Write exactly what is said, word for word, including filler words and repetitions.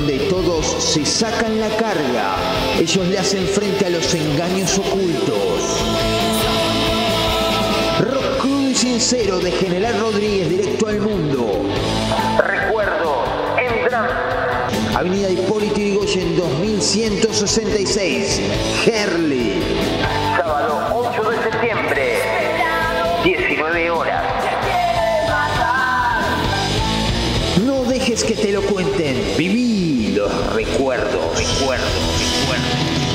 donde todos se sacan la carga. Ellos le hacen frente a los engaños ocultos. Rock crudo y sincero de General Rodríguez, directo al mundo. Recuerdo, en Drum. Avenida Hipólito Yrigoyen dos mil ciento sesenta y seis, Gerli. Sábado ocho de septiembre, diecinueve horas. No dejes que te lo cuenten. Viví los recuerdos, recuerdos, recuerdos.